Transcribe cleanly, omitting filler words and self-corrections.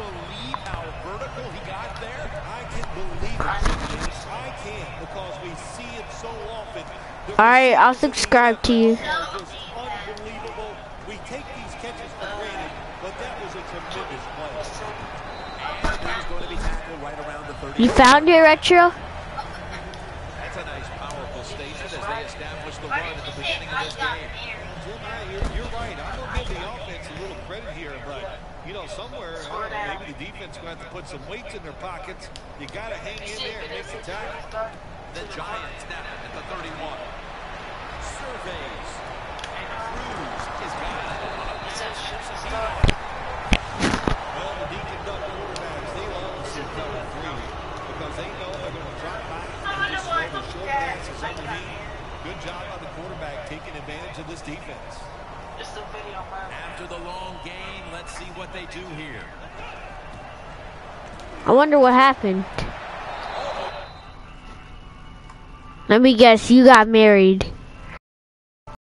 believe how vertical he got there? I can believe it. I can, because we see it so often. Alright, I'll subscribe to you. Unbelievable. We take these catches for granted, but that was a tremendous play. And he's going to be tackled right around the 30. You found it, Retro? That's a nice, powerful statement as they establish the run at the beginning of this game. Jim, you're right. I'm going to give the offense a little credit here, but, you know, somewhere, maybe the defense is going to have to put some weights in their pockets. You got to hang in there and make the tackle. The Giants now at the 31. Surveys. And Cruz is got it. Well, the Deacon Duck quarterbacks, they love to see cover 3 because they know they're going to drop back and just throw the short passes underneath. Good job by the quarterback taking advantage of this defense. After the long game, let's see what they do here. I wonder what happened. Let me guess, you got married.